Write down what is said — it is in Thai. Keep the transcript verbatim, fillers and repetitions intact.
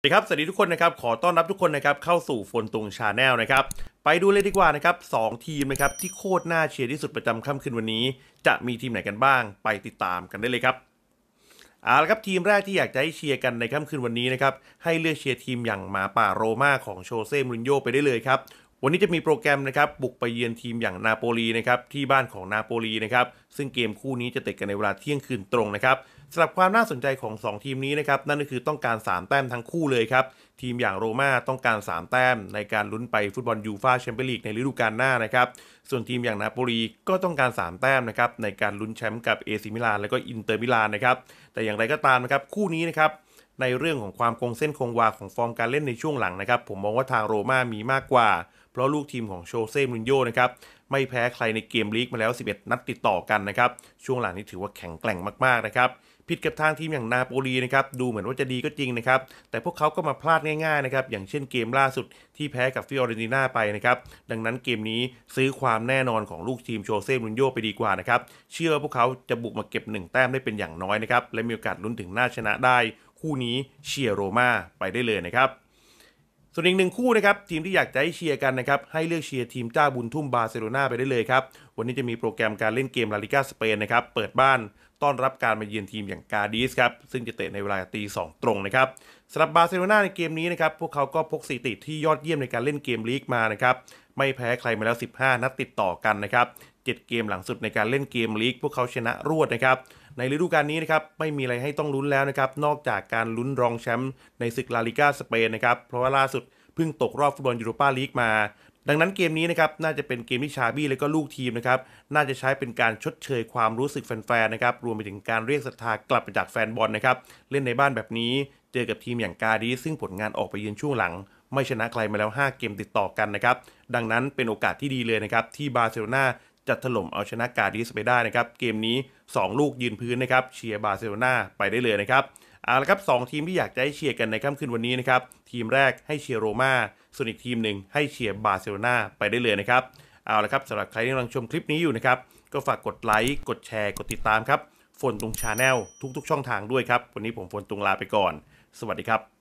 สวัสดีครับสวัสดีทุกคนนะครับขอต้อนรับทุกคนนะครับเข้าสู่ฝนตุงชาแนลนะครับไปดูเลยดีกว่านะครับสองทีมนะครับที่โคตรน่าเชียร์ที่สุดประจำค่ำคืนวันนี้จะมีทีมไหนกันบ้างไปติดตามกันได้เลยครับเอาละครับทีมแรกที่อยากจะให้เชียร์กันในค่ำคืนวันนี้นะครับให้เลือกเชียร์ทีมอย่างหมาป่าโรม่าของโชเซ่มูรินโญ่ไปได้เลยครับวันนี้จะมีโปรแกรมนะครับบุกไปเยือนทีมอย่างนาโปลีนะครับที่บ้านของนาโปลีนะครับซึ่งเกมคู่นี้จะเตะกันในเวลาเที่ยงคืนตรงนะครับสำหรับความน่าสนใจของสองทีมนี้นะครับนั่นก็คือต้องการสามแต้มทั้งคู่เลยครับทีมอย่างโรม่าต้องการสามแต้มในการลุ้นไปฟุตบอลยูฟ่าแชมเปี้ยนลีกในฤดูกาลหน้านะครับส่วนทีมอย่างนาโปลีก็ต้องการสามแต้มนะครับในการลุ้นแชมป์กับเอซิมิลานและก็อินเตอร์มิลานนะครับแต่อย่างไรก็ตามนะครับคู่นี้นะครับในเรื่องของความคงเส้นคงวาของฟอร์มการเล่นในช่วงหลังนะครับผมมองว่าทางโรม่ามีมากกว่าเพราะลูกทีมของโชเซ่มูรินโญ่นะครับไม่แพ้ใครในเกมลีกมาแล้วสิบเอ็ดนัดติดต่อกันนะครับช่วงหลังนี้ถือว่าแข็งแกร่งมากๆนะครับผิดกับทางทีมอย่างนาโปลีนะครับดูเหมือนว่าจะดีก็จริงนะครับแต่พวกเขาก็มาพลาดง่ายๆนะครับอย่างเช่นเกมล่าสุดที่แพ้กับฟิออเรนติน่าไปนะครับดังนั้นเกมนี้ซื้อความแน่นอนของลูกทีมโชเซ่มูรินโญ่ไปดีกว่านะครับเชื่อว่าพวกเขาจะบุกมาเก็บหนึ่งแต้มได้เป็นอย่างน้อยนะครับและมีโอกาสลุ้นถึงหน้าชนะได้คู่นี้เชียร์โรม่าไปได้เลยนะครับส่วนอีกหนึ่งคู่นะครับทีมที่อยากจะให้เชียร์กันนะครับให้เลือกเชียร์ทีมเจ้าบุญทุ่มบาร์เซโลนาไปได้เลยครับวันนี้จะมีโปรแกรมการเล่นเกมลาลิก้าสเปนนะครับเปิดบ้านต้อนรับการมาเยือนทีมอย่างกาดิสครับซึ่งจะเตะในเวลาตีสองตรงนะครับสำหรับบาร์เซโลนาในเกมนี้นะครับพวกเขาก็พกสถิติที่ยอดเยี่ยมในการเล่นเกมลีกมานะครับไม่แพ้ใครมาแล้วสิบห้านัดติดต่อกันนะครับเจ็ดเกมหลังสุดในการเล่นเกมลีกพวกเขาชนะรวดนะครับในฤดูกาลนี้นะครับไม่มีอะไรให้ต้องลุ้นแล้วนะครับนอกจากการลุ้นรองแชมป์ในศึกลาลิก้าสเปนนะครับเพราะว่าล่าสุดเพิ่งตกรอบฟุตบอลยูโรปาลีกมาดังนั้นเกมนี้นะครับน่าจะเป็นเกมที่ชาบี้และก็ลูกทีมนะครับน่าจะใช้เป็นการชดเชยความรู้สึกแฟนๆนะครับรวมไปถึงการเรียกศรัทธากลับมาจากแฟนบอลนะครับเล่นในบ้านแบบนี้เจอกับทีมอย่างกาดิสซึ่งผลงานออกไปเยือนช่วงหลังไม่ชนะใครมาแล้วห้าเกมติดต่อกันนะครับดังนั้นเป็นโอกาสที่ดีเลยนะครับที่บาร์เซโลนาจะถล่มเอาชนะกาดิสไปได้นะครับเกมนี้สองลูกยืนพื้นนะครับเชียร์บาร์เซโลนาไปได้เลยนะครับเอาละครับสองทีมที่อยากจะให้เชียร์กันในค่ำคืนวันนี้นะครับทีมแรกให้เชียร์โรม่าส่วนอีกทีมหนึ่งให้เชียร์บาร์เซโลนาไปได้เลยนะครับเอาละครับสำหรับใครที่กำลังชมคลิปนี้อยู่นะครับก็ฝากกดไลค์กดแชร์กดติดตามครับฝนตุงชาแนลทุกๆช่องทางด้วยครับวันนี้ผมฝนตุงลาไปก่อนสวัสดีครับ